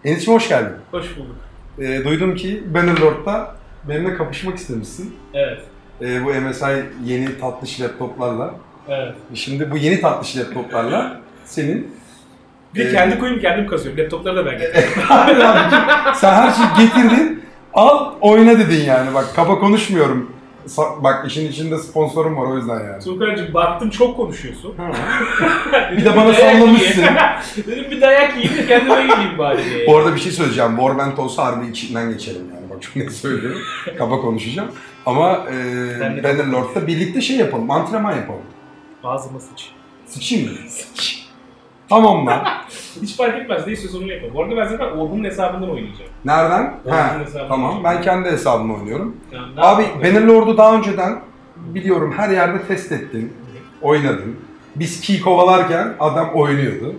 Enis'cim hoş geldin. Hoş bulduk. Duydum ki Bannerlord'da benimle kapışmak istemişsin. Evet. Bu MSI yeni tatlış laptoplarla. Evet. Şimdi bu yeni tatlış laptoplarla senin... Bir de kendi koyayım kendim kasıyorum. Laptopları da ben getirdim. Sen her şeyi getirdin, al oyna dedin yani. Bak kaba konuşmuyorum. Bak işin içinde sponsorum var o yüzden yani. Tuğkan'cığım baktım çok konuşuyorsun. Bir de bana sallamışsın. Dedim bir dayak yiyeyim de kendime geleyim bari diye. Bu arada bir şey söyleyeceğim. Warband olsa harbi içinden geçelim yani. Bak çok net söylüyorum. Kaba konuşacağım. Ama Bannerlord'da birlikte şey yapalım, antrenman yapalım. Ağzıma sıç. Sıçayım mı? Tamam lan. Hiç fark etmez. Neyse sonunu yapalım. Bu arada ben zaten Orhun'un hesabından oynayacağım. Nereden? Orhun'un hesabından Tamam. Ben kendi hesabımla oynuyorum. Yani, Abi Bannerlord'u daha önceden biliyorum her yerde test ettin, oynadın. Biz key kovalarken adam oynuyordu.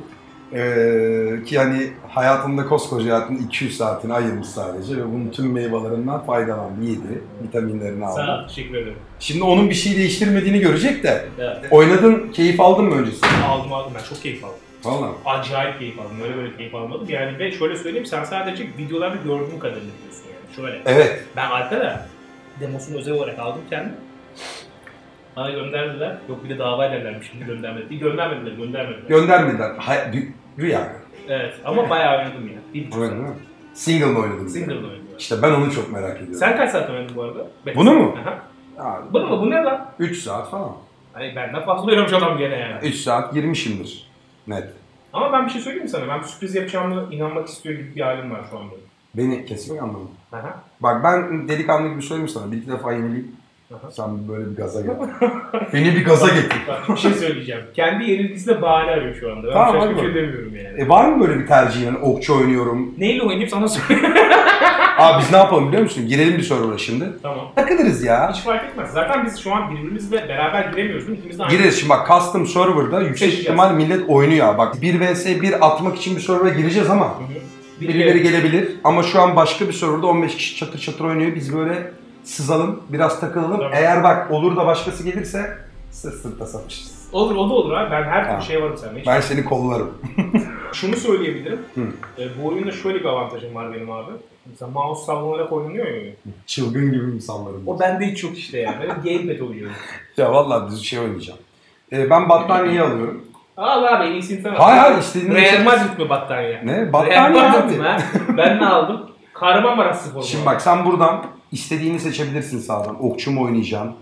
Ki hani hayatında koskoca hayatının 200 saatini ayırmış sadece ve bunun tüm meyvelerinden faydalandı, yedi, vitaminlerini aldı. Sağ ol, teşekkür ederim. Şimdi onun bir şey değiştirmediğini görecek de. Evet. Oynadın, keyif aldın mı öncesinde? Aldım ben çok keyif aldım. Valla. Acayip keyif aldım. Böyle keyif almadım. Yani ve şöyle söyleyeyim sen sadece videolarda gördüğün kadarını biliyorsun yani. Şöyle. Evet. Ben Alper'e demosunu özel olarak aldım kendim. Bana gönderdiler. Yok bir de dava ederlermiş şimdi göndermediler. Göndermediler. Rüya. Evet ama bayağı oynadım ya. Oynadın mı? Single mı oynadın? Single oynadım. İşte ben onu çok merak ediyorum. Sen kaç saat oynadın bu arada? Bunu mu? Aha. Bunu mu? Bu ne lan? 3 saat falan. Hani benden fazla oynamış adam gene yani. 3 saat girmişimdir. Net. Ama ben bir şey söyleyeyim mi sana? Ben bir sürpriz yapacağımı inanmak istiyor gibi bir halim var şu anda. Beni kesmek anlamadım. Aha. Bak ben delikanlı gibi söyleyeyim sana. Bir iki defa yenileyim. Sen böyle bir gaza getir. Beni bir gaza getir. Bak bir şey söyleyeceğim. Kendi yenilgisine bahane arıyor şu anda. Ben tamam, bir şey demiyorum yani. Var mı böyle bir tercih yani? Okçu oynuyorum. Neyle oynayıp sana söyleyeyim. Abi biz ne yapalım biliyor musun? Girelim bir server'a şimdi. Tamam. Takılırız ya. Hiç fark etmez. Zaten biz şu an birbirimizle beraber giremiyoruz değil mi? İkimiz de aynı. Gireriz şimdi bak custom server'da yüksek ihtimal millet oynuyor. Bak 1 vs 1 atmak için bir server'a gireceğiz ama birileri gelebilir. Ama şu an başka bir server'da 15 kişi çatır çatır oynuyor. Biz böyle sızalım, biraz takılalım. Tamam. Eğer bak olur da başkası gelirse sırt sırta savaşırız. Olur, o da olur abi. Ben her türlü şeye varım seninle. Ben seni kollarım. Şunu söyleyebilirim. Bu oyunda şöyle bir avantajım var benim abi. Mesela mouse sallanarak oynanıyor ya. Çılgın gibi mi sallarım? O bende hiç yok işte yani. Ben gamepad oynuyorum. Ya vallahi düz şey oynayacağım. Ben battaniyeyi alıyorum. Al abi en iyisini sen al. Hayır istediğin Real Madrid mi battaniye? Ne? Battaniye abi. Ben ne aldım? Kahramanmaraş Spor. Şimdi bak sen buradan istediğini seçebilirsin sağdan. Okçu mu oynayacaksın?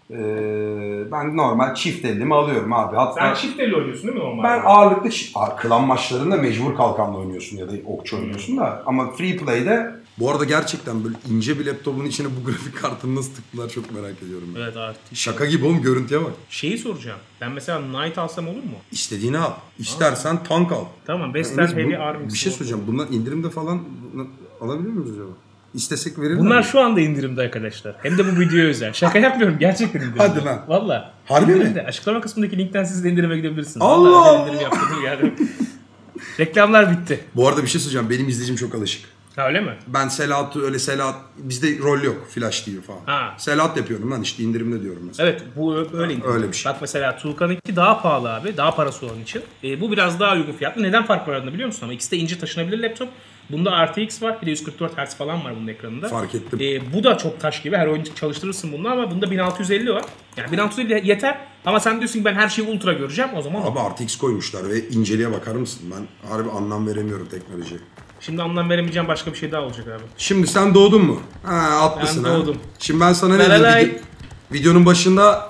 Ben normal çift ellimi alıyorum abi. Hatta sen çift elli oynuyorsun değil mi normalde? Ben ağırlıklı klan maçlarında mecbur kalkanla oynuyorsun ya da okçu oynuyorsun da ama free play'de bu arada gerçekten böyle ince bir laptopun içine bu grafik kartını nasıl tıktılar çok merak ediyorum. Evet artık. Şaka gibi oğlum görüntüye bak. Şeyi soracağım. Ben mesela Knight alsam olur mu? İstediğini al. İstersen tank al. Tamam. Western Heavy Army. Bir şey söyleyeceğim. Bunlar indirimde falan alabilir miyiz acaba? İstesek verir mi? Bunlar şu anda indirimde arkadaşlar. Hem de bu videoya özel. Şaka yapmıyorum. Gerçekten indirimde. Hadi lan. Valla. Harbi indirimde. mi? Açıklama kısmındaki linkten siz de indirime gidebilirsiniz. Allah Allah. İndirim yaptım geldim. Reklamlar bitti. Bu arada bir şey söyleyeceğim. Benim izleyicim çok alışık. Ha öyle mi? Ben Selahat'ı öyle Selahat... Bizde rol yok. Flash TV falan. Ha. Selahat yapıyorum lan işte indirimde diyorum mesela. Evet bu öyle indirim. Öyle bir şey. Bak mesela Tuğkan'ınki daha pahalı abi. Daha parası olan için. Bu biraz daha uygun fiyatlı. Neden fark var arasında biliyor musun? Ama ikisi de ince taşınabilir laptop. Bunda RTX var. Bir de 144 Hz falan var bunun ekranında. Fark ettim. Bu da çok taş gibi. Her oyun çalıştırırsın bunu ama bunda 1650 var. Yani 1650 yeter. Ama sen diyorsun ki ben her şeyi ultra göreceğim. O zaman abi RTX koymuşlar ve inceliğe bakar mısın? Ben harbi anlam veremiyorum teknolojiye. Şimdi anlam veremeyeceğim başka bir şey daha olacak abi. Şimdi sen doğdun mu? Ha atlısın ben doğdum. Şimdi ben sana ne dedim? Videonun başında...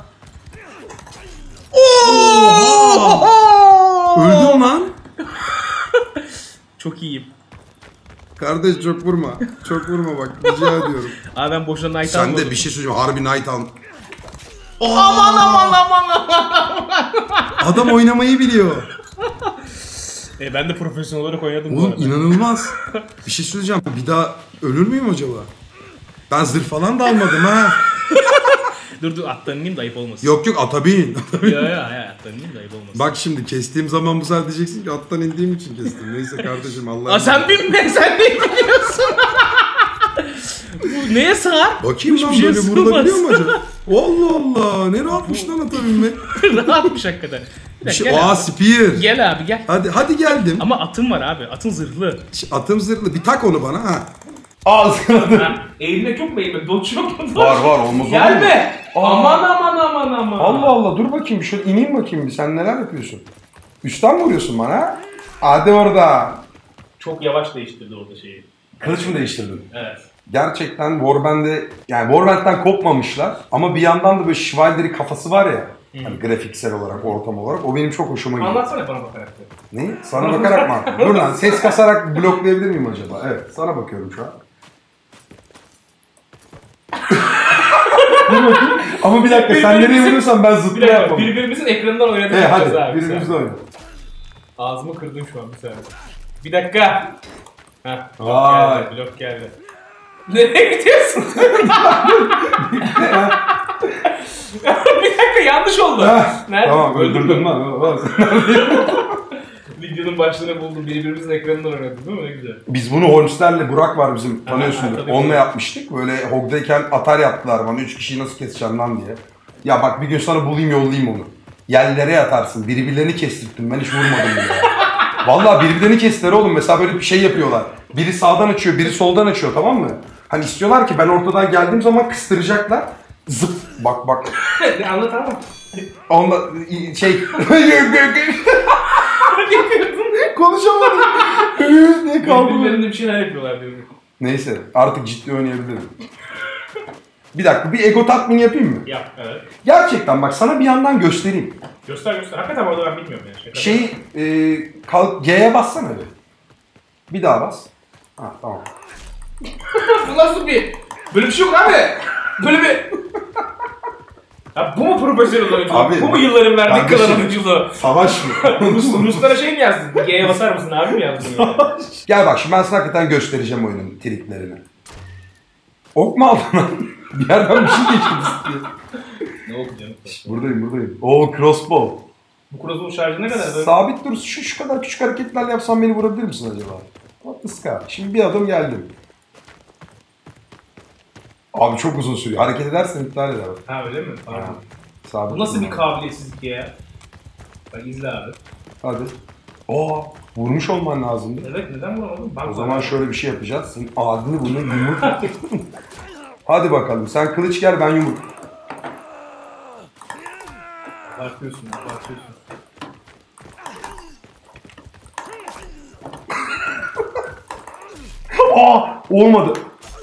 Öldüm lan. Çok iyiyim. Kardeş çok vurma. Çok vurma bak. Rica ediyorum. Abi ben boşuna Knight almadım. Sen de bir şey söyleyeceğim. Harbi Knight al. Aman. Adam oynamayı biliyor. Ben de profesyonel olarak oynadım. Oğlum inanılmaz. Bir şey söyleyeceğim. Bir daha ölür müyüm acaba? Ben zırh falan da almadım ha. Dur attan ineyim de ayıp olmasın. Yok ata bin. Ya attan ineyim de ayıp olmasın. Bak şimdi kestiğim zaman bu sefer diyeceksin ki attan indiğim için kestim. Neyse kardeşim Allah'ım. Sen bilme sen ne biliyorsun? Bu neye sığar? Bakayım lan böyle vurulabiliyor mu acaba? Allah Allah ne rahatmış lan ata binmek. Rahatmış hakikaten. Bir şey, Gel abi. spear. Gel abi gel. Hadi geldim. Ama atım var abi. Atın zırhlı. Atım zırhlı. Bir tak onu bana ha. Ağzına. Eğilmek yok mu eğilmek? Dodge yok mu? Var olmaz. Gelme. Aa. Aman. Allah Allah dur bakayım şöyle ineyim bakayım bir sen neler yapıyorsun? Üstten mi vuruyorsun bana? Hadi orada. Çok yavaş değiştirdi orada şeyi. Kılıç mı değiştirdin? Evet. Gerçekten Warband'de yani Warband'den kopmamışlar ama bir yandan da böyle Şivalder'i kafası var ya. Hani grafiksel olarak, ortam olarak o benim çok hoşuma gidiyor. Anlatsana bana bakarak. Ne? Sana bakarak mı? Dur lan ses kasarak bloklayabilir miyim acaba? Evet sana bakıyorum şu an. Dur bakayım. Ama bir dakika sen nereye vuruyorsan ben zıpla yapmam. Birbirimizin ekranından oynadığımız Hadi abi. birbirimizle oyna. Ağzımı kırdın şu an bir saniye. Bir dakika. Heh, Vay. blok geldi. Nereye gidiyorsun? Bir dakika yanlış oldu. Nerede? Tamam öldürdün lan. Videonun başlığını buldum. Birbirimizin ekranından oynadık değil mi? Ne güzel. Biz bunu Holmes'lerle Burak var bizim tanıyorsundur. tabii. Onunla yapmıştık. Böyle Hog'dayken atar yaptılar bana 3 kişiyi nasıl keseceğim lan diye. Ya bak bir gün sana bulayım yollayayım onu. Yerlere yatarsın. Birbirlerini kestirttim. Ben hiç vurmadım bile. Vallahi birbirlerini kestiler oğlum. Mesela böyle bir şey yapıyorlar. Biri sağdan açıyor, biri soldan açıyor tamam mı? Hani istiyorlar ki ben ortadan geldiğim zaman kıstıracaklar. Zıp bak. Anlat ama. Onunla şey... Konuşamadım. Ne kaldı? Birbirlerinde bir şeyler yapıyorlar diyorum. Neyse artık ciddi oynayabilirim. Bir dakika bir ego tatmin yapayım mı? Yap evet. Gerçekten bak sana bir yandan göstereyim. Göster. Hakikaten orada ben bilmiyorum yani. G'ye bassana bir. Bir daha bas. Ha tamam. Bu nasıl bir... Böyle bir şey yok abi. Böyle bir... Ya bu mu profesyonel oyunculuk? Abi, Bu mu yılların verdiği kardeşim, klan oyunculuğu? Savaş mı? Ruslara şey mi yazdın? G'ye basar mısın abi mi yazdın? Yani? Gel bak şimdi ben sana hakikaten göstereceğim oyunun triklerini. Ok mu aldın lan? Bir yerden bir şey geçtim istiyor. Ne oldu canım? Buradayım. Oo crossbow. Bu crossbow şarjı ne kadar? Sabit dur şu kadar küçük hareketlerle yapsam beni vurabilir misin acaba? What the sky? Şimdi bir adım geldim. Abi çok uzun sürüyor. Hareket edersen iptal eder. Ha öyle mi? Pardon. Sabit Bu nasıl dur. bir kabiliyetsizlik ya? Bak izle abi. Hadi. Vurmuş olman lazımdı. Evet neden vuramadın? O zaman şöyle bir şey yapacağız. Senin adını bunu yumruk. Hadi bakalım. Sen kılıç gel ben yumruk. Abartıyorsun. Olmadı.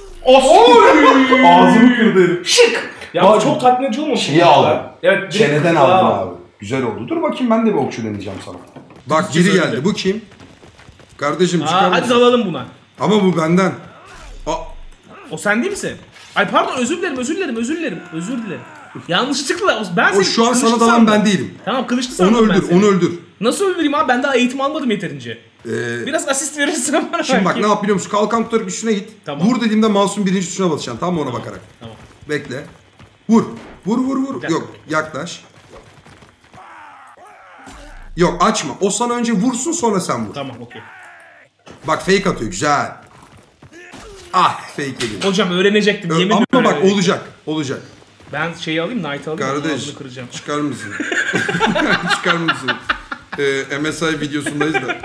Ağzımı kırdı herif. Şık! Ya Bak, çok tatmin edici olmuş. Şeyi aldım. Evet. direkt Çeneden kulağa aldım al. abi. Güzel oldu. Dur bakayım ben de bir okçu deneyeceğim sana. Bak biri geldi. Bu kim? Kardeşim çıkar Hadi mısın? dalalım buna. Ama bu benden. O sen değil misin? Ay pardon özür dilerim. Yanlışlıkla ben O şu an kılıçlı sana dalan sandım. ben değilim. Tamam kılıçlı sandım ben seni. Onu öldür. Nasıl öldüreyim abi? Ben daha eğitim almadım yeterince. Biraz asist verirsen bana Şimdi bak belki. ne yap biliyor musun? Kalkan tutarıp üstüne git. Tamam. Vur dediğimde mouse'un birinci tuşuna basacaksın. Tamam mı ona bakarak? Tamam. Bekle. Vur. Vur. dakika. Yok yaklaş. Yok açma. O sana önce vursun sonra sen vur. Tamam okey. Bak fake atıyor. Güzel. Fake edin. Hocam öğrenecektim. Yemin Ama ediyorum bak öğrenecektim. olacak. Ben şeyi alayım, Knight'ı alayım. Kardeş Ağzını kıracağım. çıkar mısın? Çıkar mısın? MSI videosundayız da.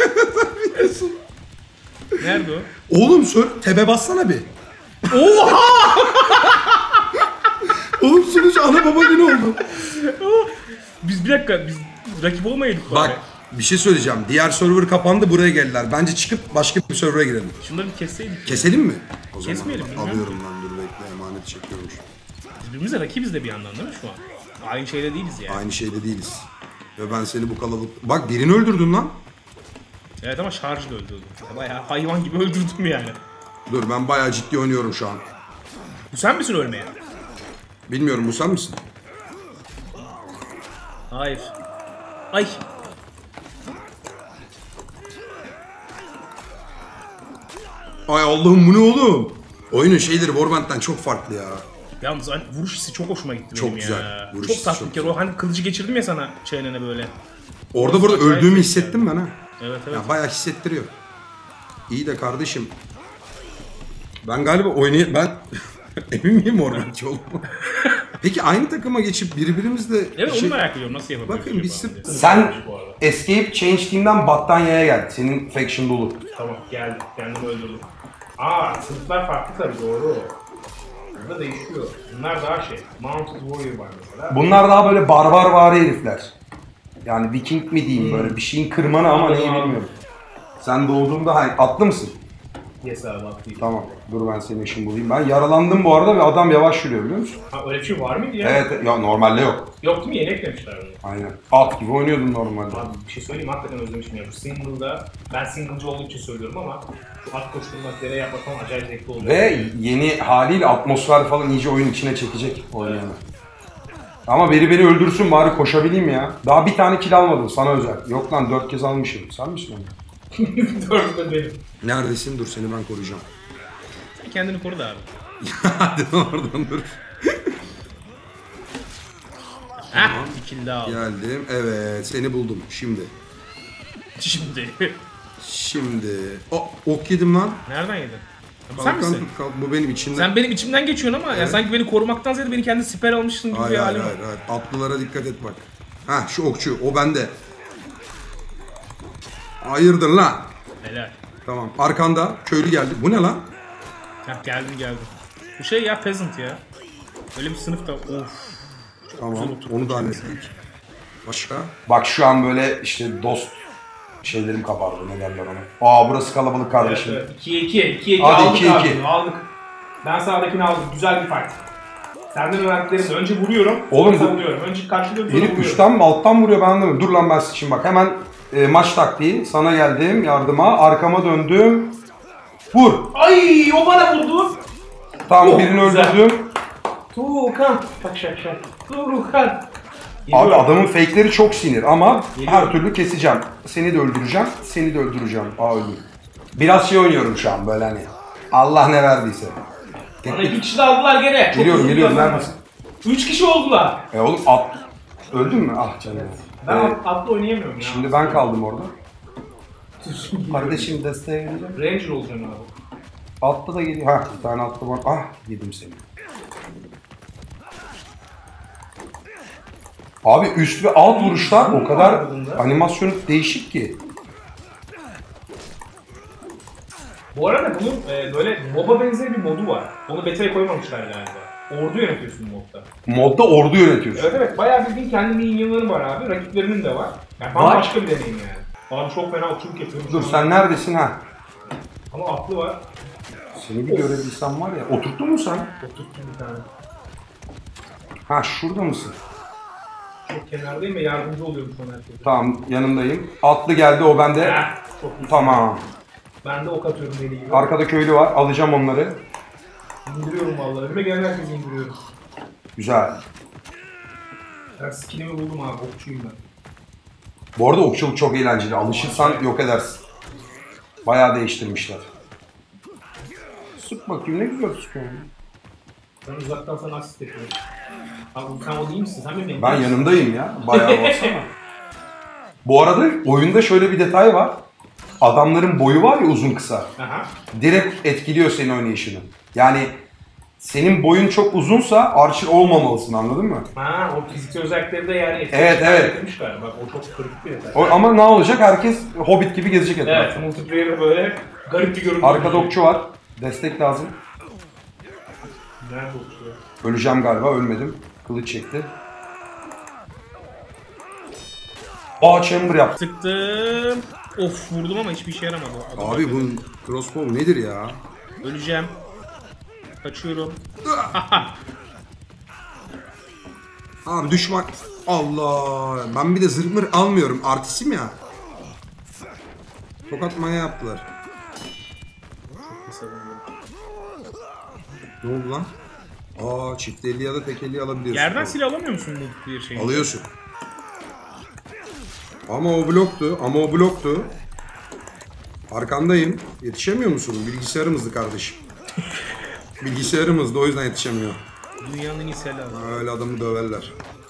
Nerede o? Oğlum tebe bassana bir. Oha! Oğlum sonuç ana baba günü oldu. Biz bir dakika rakip olmayaydık bari. Bak bir şey söyleyeceğim. Diğer server kapandı buraya geldiler. Bence çıkıp başka bir server'a girelim. Şunları bir kesseydik. Keselim mi? O zaman Kesmeyelim, bilmiyorum. alıyorum lan dur bekle emanet çekiyorum. Birbirimize rakibiz de bir yandan değil mi şu an? Aynı şeyde değiliz yani. Aynı şeyde değiliz. Ve ben seni bu kalabalık... Bak birini öldürdün lan. Evet ama şarjla öldürdüm. Bayağı hayvan gibi öldürdüm yani. Dur ben bayağı ciddi oynuyorum şu an. Bu sen misin ölmeyen? Bilmiyorum bu sen misin? Hayır. Ay. Ay Allah'ım bu ne oğlum? Oyunun şeyleri Warband'den çok farklı ya. Yalnız hani vuruş hissi çok hoşuma gitti Çok benim güzel. ya. Vuruş Çok hissi tatlı çok bir kere. O hani kılıcı geçirdim ya sana çenene böyle. Orada burada Acayip öldüğümü bir hissettim ben ha. Evet. Ya bayağı hissettiriyor. İyi de kardeşim. Ben galiba ben emin miyim Warband'ci olduğuma? Peki aynı takıma geçip birbirimizle... Evet onu merak ediyorum nasıl yapabiliriz? Bakın biz... acaba diye. Sen Escape Change Team'den Battanye'ye geldin. Senin faction dolu. Tamam geldim. Kendimi öldürdüm. Aa sınıflar farklı tabii doğru. Burada değişiyor. Bunlar daha şey. Mounted Warrior var mesela. Bunlar daha böyle barbarvari herifler. Yani Viking mi diyeyim böyle bir şeyin kırmanı ama neyi bilmiyorum. Sen doğduğunda atlı mısın? Yes abi atlıyım. Tamam. Dur ben senin işini bulayım. Ben yaralandım bu arada ve adam yavaş yürüyor biliyor musun? Ha öyle bir şey var mıydı ya? Evet ya normalde yok. Yok değil mi? Yeni eklemişler onu. Aynen. At gibi oynuyordun normalde. Abi bir şey söyleyeyim hakikaten özlemişim ya. Bu single'da ben single'cı olduğum için söylüyorum ama şu at koşturmak, dere yapmak falan acayip zevkli oluyor. Ve yeni haliyle atmosfer falan iyice oyun içine çekecek oynayanı. Ama beni öldürsün bari koşabileyim ya. Daha bir tane kill almadım sana özel. Yok lan 4 kez almışım. Sen misin onu? 4 de benim. Neredesin? Dur seni ben koruyacağım. Sen kendini koru da abi. Hadi oradan dur. Heh, bir kill daha aldım. Geldim. Evet seni buldum. Şimdi. Şimdi. Ok yedim lan. Nereden yedin? Sen Kalkan misin? tut, bu benim içimden. Sen benim içimden geçiyorsun ama ya sanki beni korumaktan ziyade beni kendi siper almışsın gibi bir Hayır halim hayır var. hayır. Atlılara dikkat et bak. Heh şu okçu o bende. Hayırdır lan? Helal. Tamam. Arkanda köylü geldi. Bu ne lan? Heh, geldim. Bu şey ya peasant ya. Öyle bir sınıfta of. Tamam. Onu da hallettik. Başka? Bak şu an böyle işte dost şeylerim kabardı. Ne derler ona? Aa burası kalabalık kardeşim. Evet, 2'ye 2. Hadi aldık 2'ye abi. 2. Aldık. Ben sağdakini aldım. Güzel bir fight. Senden öğrendiklerimle önce vuruyorum. Oğlum sonra savunuyorum. Önce karşılıyorum sonra Herif vuruyorum. üstten mi alttan vuruyor ben anlamadım. Dur lan ben sıçayım bak. Hemen maç taktiği. Sana geldim yardıma. Arkama döndüm. Vur. Ay o bana vurdu. Tamam birini güzel. öldürdüm. Tuğkan. Bak şak. Tuğkan. Abi adamın fake'leri çok sinir ama Geliyorum. her türlü keseceğim. Seni de öldüreceğim. Seni de öldüreceğim. Aa öldüm. Biraz şey oynuyorum şu an böyle hani. Allah ne verdiyse. Bana 2 kişi de aldılar gene. Çok Geliyorum hızlı geliyorum bir adam neredesin? var. 3 kişi oldular. Oğlum at. Öldün mü? Ah canım. Ben atla oynayamıyorum ya. Şimdi ben kaldım orada. Kardeşim desteğe geleceğim. Ranger olacağım abi. Altta da geliyor. Ha bir tane atlı var. Ah yedim seni. Abi üst ve alt vuruşlar o kadar animasyonu değişik ki. Bu arada bunun böyle MOBA benzeri bir modu var. Onu beta'ya koymamışlar galiba. Ordu yönetiyorsun modda. Modda ordu yönetiyorsun. Evet bayağı bildiğin kendi minyonların var abi. Rakiplerinin de var. Yani bambaşka bir deneyim yani. Abi çok fena okçuluk yapıyorum. Dur sen neredesin ha? Ama aklı var. Seni bir görebilsem var ya. Oturttun mu sen? Oturttum bir tane. Ha şurada mısın? Çok kenardayım ve yardımcı oluyorum sana herkese. Tamam yanındayım. Atlı geldi o bende. Heh, çok iyi. Tamam. Ben de ok atıyorum deli gibi. Arkada köylü var. Alacağım onları. İndiriyorum vallahi. Önüme gelen herkesi indiriyorum. Güzel. Ben skillimi buldum abi. Okçuyum ben. Bu arada okçuluk çok eğlenceli. Alışırsan yok edersin. Bayağı değiştirmişler. Sık bakayım ne güzel sıkıyor. Ben uzaktan sana asist yapıyorum. Abi sen o değil misin? Sen benim Ben yanındayım ya. Bayağı baksana. Bu arada oyunda şöyle bir detay var. Adamların boyu var ya uzun kısa. Aha. Direkt etkiliyor senin oynayışını. Yani senin boyun çok uzunsa archer olmamalısın anladın mı? Ha o fiziksel özellikleri de yani Evet. etmiş galiba. Bak o çok kritik bir detay. Ama ne olacak? Herkes hobbit gibi gezecek etrafta. Evet multiplayer'da böyle garip bir görüntü. Arkada okçu var. Destek lazım. Nerede okçu ya? Öleceğim galiba. Ölmedim. Kılıç çekti. Chamber yaptı. Sıktım. Of vurdum ama hiçbir işe yaramadı. Adam Abi bu crossbow nedir ya? öleceğim. Kaçıyorum. Abi düşman. Allah. Ben bir de zırhmır almıyorum. Artistim ya. Tokat maya yaptılar. Ne oldu lan? Çift elli ya da tek elli alabiliyorsun. Yerden silah alamıyor musun multiplayer şeyini? Alıyorsun. Ama o bloktu. Arkandayım. Yetişemiyor musun? Bilgisayarım hızlı kardeşim. Bilgisayarım hızlı o yüzden yetişemiyor. Dünyanın en iyi silahı. Öyle adamı döverler.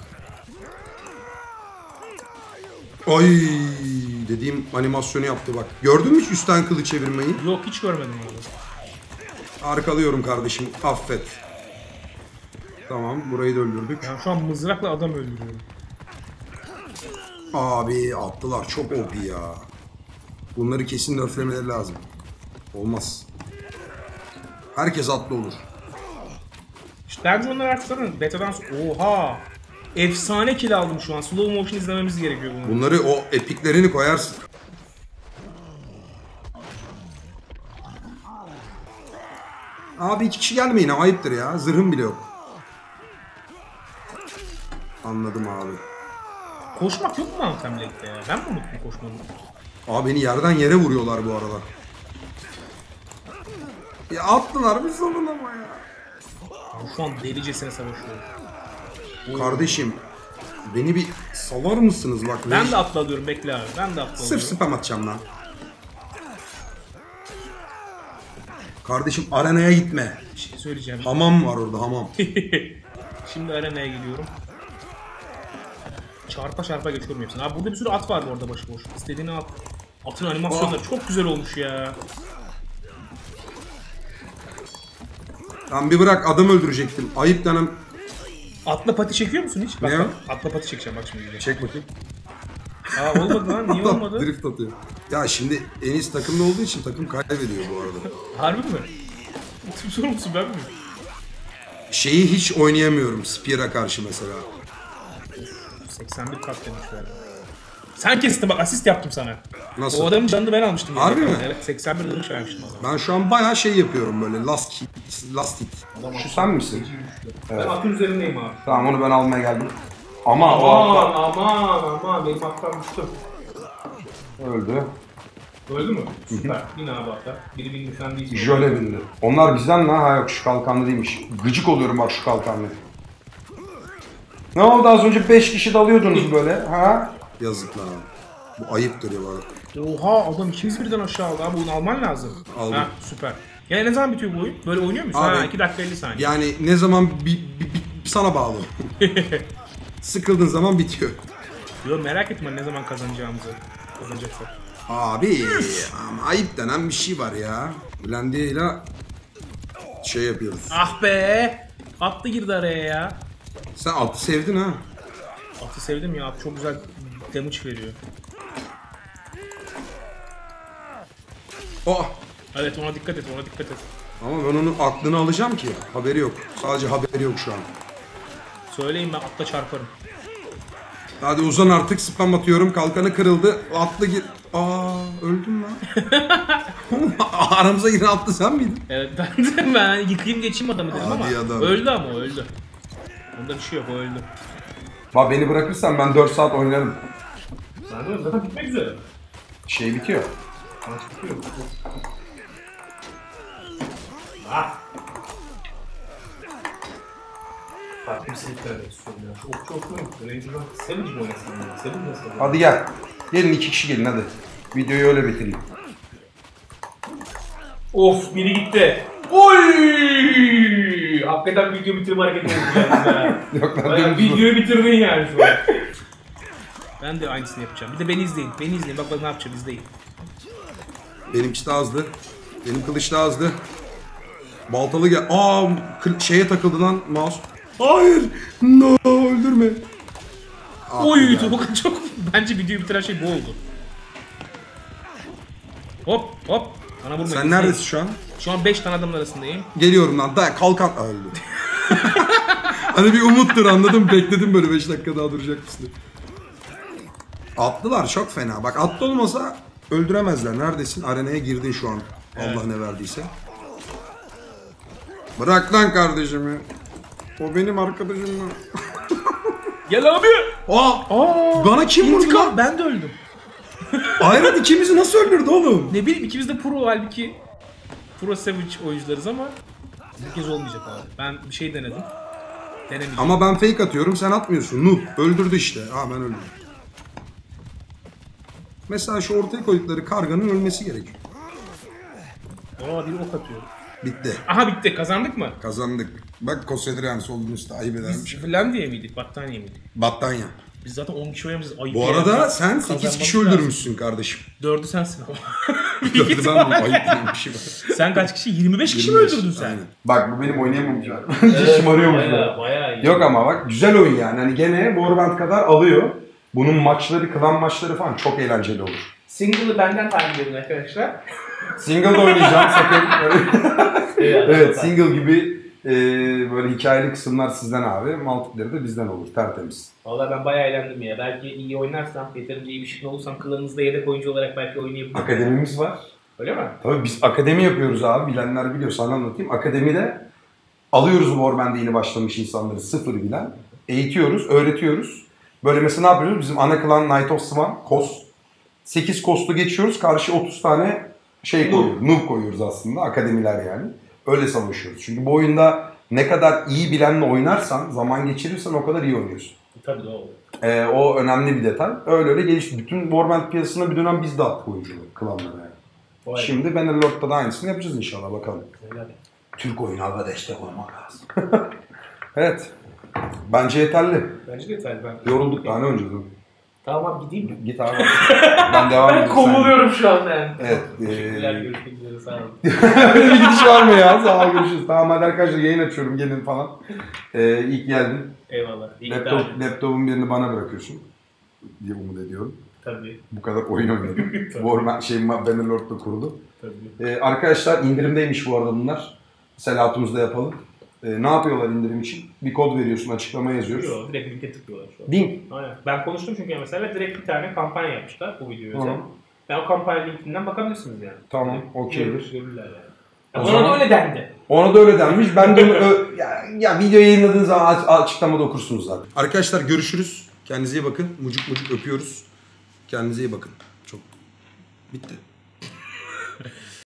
Ay dediğim animasyonu yaptı bak. Gördün mü hiç üstten kılıç çevirmeyi? Yok hiç görmedim abi. Arkalıyorum kardeşim. Affet. Tamam, burayı da öldürdük. Ben şu an mızrakla adam öldürüyorum. Abi attılar, çok OP ya. Bunları kesin nerflemeleri lazım. Olmaz. Herkes atlı olur. İşte bence onlar artık zaten betadan... Oha! Efsane kill aldım şu an. Slow motion izlememiz gerekiyor bunu. Bunları o epiklerini koyarsın. Abi 2 kişi gelmeyin, ayıptır ya. Zırhım bile yok. Anladım abi. Koşmak yok mu Anthem Lake'de ya? Ben mi unuttum koşmayı? Abi beni yerden yere vuruyorlar bu arada. Ya attılar bir sorun ama ya. Şu an delicesine savaşıyorum. Kardeşim beni bir salar mısınız bak. Ben de atlalıyorum, bekle abi. Ben de atlalıyorum. Sırf spam atacağım lan. Kardeşim arenaya gitme. Bir şey söyleyeceğim. Hamam var orada, hamam. Şimdi arenaya gidiyorum. Çarpa çarpa geçiyorum hepsini. Abi burada bir sürü at var bu arada başıboş. İstediğini at. Atın animasyonları çok güzel olmuş ya. Lan bir bırak, adam öldürecektim. Ayıp denen. Atla pati çekiyor musun hiç? Bak, Ne bak, o? atla pati çekeceğim bak şimdi. Çek bakayım. Aa olmadı lan, niye olmadı? Drift atıyor. Ya şimdi Enis takımda olduğu için takım kaybediyor bu arada. Harbi mi? Kim sorumlusu ben mi? Şeyi hiç oynayamıyorum Spear'a karşı mesela. 81 kat demişler. Sen kestin bak, asist yaptım sana. Nasıl? O adamın canını ben almıştım. Harbi mi? Evet, 81 demiş vermiştim adama. Ben şu an bayağı şey yapıyorum böyle last hit. Şu sen misin? Ben atın üzerindeyim abi. Tamam, onu ben almaya geldim. Ama o Aman benim atlar düştü. öldü. Öldü mü? Süper. Yine abi atlar. Biri bindi sen değilsin. Jöle bindi. Onlar bizden mi? Ha yok, şu kalkanlı değilmiş. Gıcık oluyorum bak şu kalkanlı. Ne oldu, az önce 5 kişi dalıyordunuz böyle ha? Yazık lan. Bu ayıptır ya bari. Oha, adam ikimiz birden aşağı aldı abi, bunu alman lazım. Aldım. Ha, süper. Yani ne zaman bitiyor bu oyun? Böyle oynuyor musun? Abi, Ha, 2 dakika 50 saniye. Yani ne zaman sana bağlı. Sıkıldığın zaman bitiyor. Yo, merak etme ne zaman kazanacağımızı. Kazanacaksak. Abi ama ayıp denen bir şey var ya. Blendy'yle şey yapıyoruz. Ah be! Atlı girdi araya ya. Sen atı sevdin ha. Atı sevdim ya, at çok güzel damage veriyor. Oh. Evet, ona dikkat et, ona dikkat et. Ama ben onun aklını alacağım ki. Haberi yok. Sadece haberi yok şu an. Söyleyin, ben atla çarparım. Hadi uzan artık, spam atıyorum. Kalkanı kırıldı. Atlı gir. Aa, öldüm lan. Aramıza giren atlı sen miydin? Evet, ben yıkayayım geçeyim adamı dedim Hadi ama adam. öldü, ama o öldü. Onda bir şey yok, o öldü. Bak beni bırakırsan ben 4 saat oynarım. Ben zaten bitmek üzere. Şey bitiyor. Maç bitiyor. Ah! Farklı bir şey söylemek istiyorum ya. Çok çok Ranger'dan Savage mi oynasın ya? Savage nasıl? Hadi gel. Gelin 2 kişi gelin hadi. Videoyu öyle bitireyim. Of, biri gitti. Oy! Hakikaten video bitirme hareketi oldu yani. Yok lan, Bayağı dümdüz videoyu bitirdin yani şu an. Ben de aynısını yapacağım. Bir de beni izleyin. Beni izleyin. Bak ne yapacağım, izleyin. Benimki de azdı. Benim kılıç da azdı. Baltalı gel. Aa, şeye takıldı lan mouse. Hayır. No, öldürme. Ah, Oy, güzel. çok bence videoyu bitiren şey bu oldu. Hop hop. Bana vurmayın. Sen neredesin şu an? Şu an 5 tane adamın arasındayım. Geliyorum lan. Da kalkan öldü. Hani bir umuttur, anladım. Bekledim böyle 5 dakika daha duracak mısın? Atlılar çok fena. Bak atlı olmasa öldüremezler. Neredesin? Arenaya girdin şu an. Evet. Allah ne verdiyse. Bırak lan kardeşimi. O benim arkadaşım mı? Gel abi. Aa! Bana kim vurdu İntikam. lan? Ben de öldüm. Ayran ikimizi nasıl öldürdü oğlum? Ne bileyim, ikimiz de pro, halbuki pro Savage oyuncularız ama bu kez olmayacak abi. Ben bir şey denedim. Denemeyeceğim. Ama ben fake atıyorum, sen atmıyorsun. Noob. Öldürdü işte. Ha, ben öldüm. Mesela şu ortaya koydukları karganın ölmesi gerekiyor. Aa, bir ok atıyor. Bitti. Aha, bitti. Kazandık mı? Kazandık. Bak Kosedrian solun üstü ayıp edermiş. Finlandiya mıydık? Battaniye miydik? Battanya. Biz zaten 10 kişi oynamışız. Ayıp Bu ya. arada sen 8 Kazanmamız kişi lazım. öldürmüşsün kardeşim. 4'ü sensin ama. Büyük Ben bu ihtimalle. ayıp denen bir şey var. Sen kaç kişi? 25 kişi mi 25, öldürdün sen? aynen. Bak bu benim oynayamam ya. İyice şımarıyormuş. Bayağı iyi. Yok ama bak güzel oyun yani. Hani gene Warband kadar alıyor. Bunun maçları, klan maçları falan çok eğlenceli olur. Single'ı benden takip edin arkadaşlar. Single'da oynayacağım sakın. Evet, Tamam. single gibi böyle hikayeli kısımlar sizden abi. Multiplayer de bizden olur. Tertemiz. Valla ben bayağı eğlendim ya. Belki iyi oynarsam, yeterince iyi bir şey olursam klanınızda yedek oyuncu olarak belki oynayabilirim. Akademimiz var. Öyle mi? Tabii biz akademi yapıyoruz abi. Bilenler biliyor. Sana anlatayım. Akademide alıyoruz Warband'e yeni başlamış insanları sıfır bilen. Eğitiyoruz, öğretiyoruz. Böyle mesela ne yapıyoruz? Bizim ana klan Knight of Swan, KOS. 8 KOS'lu geçiyoruz. Karşı 30 tane şey koyuyoruz. Noob koyuyoruz aslında. Akademiler yani. Öyle savaşıyoruz. Çünkü bu oyunda ne kadar iyi bilenle oynarsan, zaman geçirirsen o kadar iyi oynuyorsun. Tabii doğru. O önemli bir detay. Öyle öyle gelişti. Bütün Warband piyasasına bir dönem biz de attık oyuncuları, klanlara yani. Vay. Şimdi Bannerlord'da da aynısını yapacağız inşallah bakalım. Helal. Türk oyununa destek olmak lazım. Evet. Bence yeterli. Bence de yeterli. Ben Yorulduk daha ne oynayacağız? Tamam abi gideyim mi? Git abi. Ben devam edeyim. Ben kovuluyorum şu an yani. Evet. Teşekkürler, görüşmek üzere, sağ olun. Öyle bir gidiş var mı ya? Sağ ol, görüşürüz. Tamam hadi arkadaşlar yayın açıyorum gelin falan. İlk geldin. Eyvallah. İyi ki davet. Laptopun birini bana bırakıyorsun diye umut ediyorum. Tabii. Bu kadar oyun oynadım. Bannerlord'da kuruldu. Tabii. Arkadaşlar indirimdeymiş bu arada bunlar. Selahatımızda yapalım. Ne yapıyorlar indirim için? Bir kod veriyorsun, açıklama yazıyoruz. Yok, direkt linke tıklıyorlar şu an. Link. Aynen. Ben konuştum çünkü mesela direkt bir tane kampanya yapmışlar bu videoya özel. Tamam. Ben o kampanya linkinden bakabilirsiniz yani. Tamam, okeydir. Görürler yani. O Ona zaman- da öyle dendi. Ona da öyle denmiş. Ben de onu ya video yayınladığınız zaman açıklamada okursunuz zaten. Arkadaşlar görüşürüz. Kendinize iyi bakın. Mucuk mucuk öpüyoruz. Kendinize iyi bakın. Çok bitti.